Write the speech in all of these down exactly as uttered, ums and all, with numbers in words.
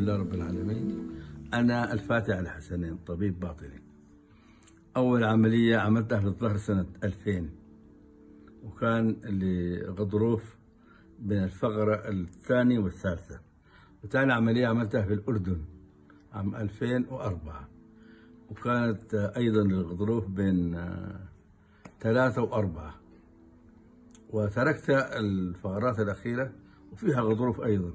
لله رب العالمين. أنا الفاتح على حسنين، طبيب باطني. أول عملية عملتها في الظهر سنة ألفين، وكان لغضروف بين الفقرة الثانية والثالثة. وثاني عملية عملتها في الأردن عام ألفين وأربعة، وكانت أيضا للغضروف بين ثلاثة وأربعة. وتركت الفقرات الأخيرة وفيها غضروف أيضا،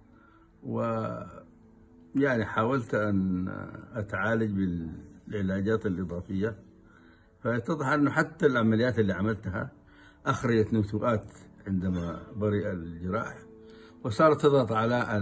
ويعني حاولت أن أتعالج بالعلاجات الإضافية، فيتضح أنه حتى العمليات اللي عملتها أخرجت نتوءات عندما برئ الجراح، وصارت تضغط على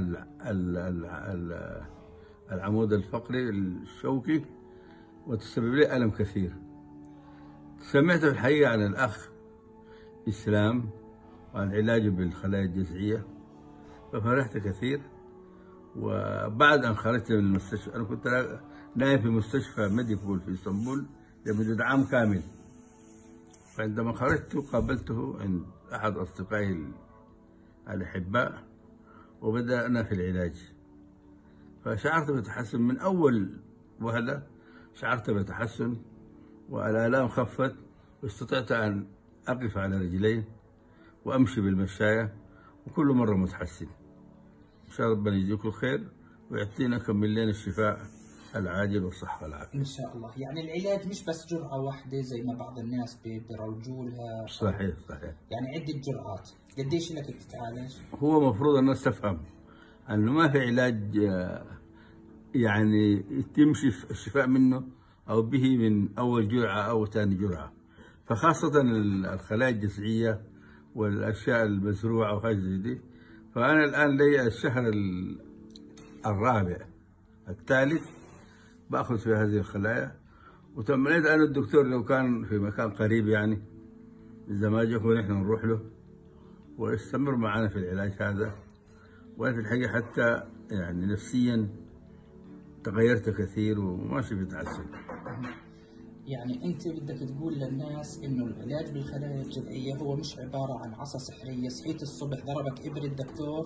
العمود الفقري الشوكي وتسبب لي ألم كثير. سمعت في الحقيقة عن الأخ إسلام وعن علاجه بالخلايا الجذعية، ففرحت كثير. وبعد أن خرجت من المستشفى، أنا كنت نايم في مستشفى ميديبول في اسطنبول لمدة عام كامل، فعندما خرجت قابلته عند أحد أصدقائي الأحباء وبدأنا في العلاج، فشعرت بتحسن من أول وهلة. شعرت بتحسن والآلام خفت، واستطعت أن أقف على رجلي وأمشي بالمشاية، وكل مرة متحسن. إن شاء الله ربنا يجزيكم الخير ويعطينا كمل لنا الشفاء العاجل والصحة والعافية إن شاء الله. يعني العلاج مش بس جرعة واحدة زي ما بعض الناس بيروجوا لها. صحيح صحيح. يعني عدة جرعات. قديش لك بتتعالج؟ هو مفروض الناس تفهم أنه ما في علاج يعني تمشي الشفاء منه أو به من أول جرعة أو ثاني جرعة، فخاصة الخلايا الجذعية والأشياء المزروعة وحاجة زي دي. فأنا الآن لي الشهر الرابع الثالث بأخذ في هذه الخلايا، وتمنيت أن الدكتور لو كان في مكان قريب، يعني إذا ما جاء نحن نروح له ويستمر معنا في العلاج هذا. وأنا في الحقيقة حتى يعني نفسيا تغيرت كثير وماشي بيتحسن. يعني أنت بدك تقول للناس إنه العلاج بالخلايا الجذعية هو مش عبارة عن عصا سحرية، صحيت الصبح ضربك إبرة الدكتور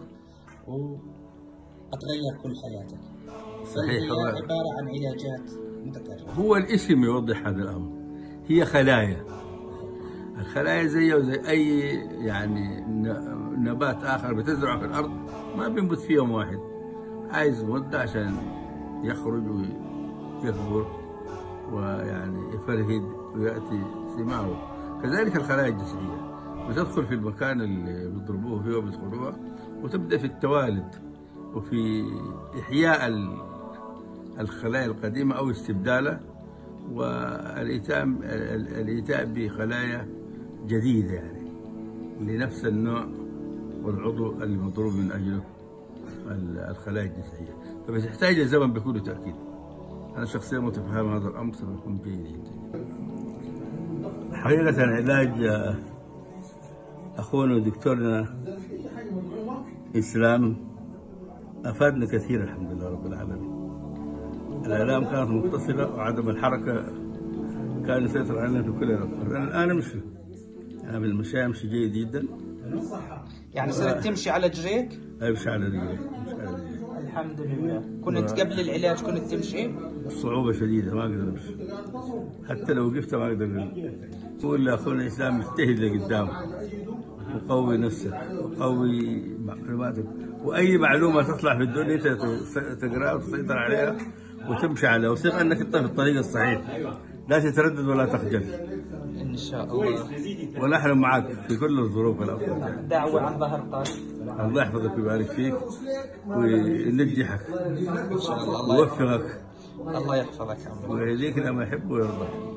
وأتغير كل حياتك. صحيح. هي هو عبارة عن علاجات متكررة. هو الاسم يوضح هذا الأمر. هي خلايا، الخلايا زيه زي أي يعني نبات آخر بتزرعه في الأرض، ما بينبت في يوم واحد، عايز مدة عشان يخرج ويكبر ويعني يفرهد ويأتي ثماره. كذلك الخلايا الجذعية بتدخل في المكان اللي بيضربوه فيه وبيدخلوها، وتبدأ في التوالد وفي إحياء الخلايا القديمة أو استبدالها، والإيتاء الإيتاء بخلايا جديدة يعني لنفس النوع والعضو اللي مضروب من أجله الخلايا الجذعية، فبتحتاج لزمن بكل تأكيد. أنا شخصيا متفهم هذا الأمر سيكون جيد جدا. حقيقة علاج أخونا ودكتورنا إسلام أفادنا كثير الحمد لله رب العالمين. الآلام كانت متصلة وعدم الحركة كان يسيطر علينا في كل الأوقات. أنا الآن أمشي، أنا بالمشي أمشي جيد جدا. يعني صرت تمشي على رجليك؟ أمشي على رجلي. الحمد لله. كنت و... قبل العلاج كنت تمشي؟ صعوبة شديدة، ما أقدر أمشي، حتى لو وقفت ما أقدر. قول لأخونا الإسلام اجتهد لقدام وقوي نفسك وقوي معلوماتك، وأي معلومة تطلع في الدنيا أنت تقرأها وتسيطر عليها وتمشي عليها، وثق أنك أنت في الطريق الصحيح، لا تتردد ولا تخجل. إن شاء الله. ونحن معك في كل الظروف والأوقات. دعوة عن ظهر قلب. الله يحفظك ويبارك فيك وينجحك إن شاء الله. ويوفقك. الله يحفظك يا عمري. ويهديك لما يحب ويرضى.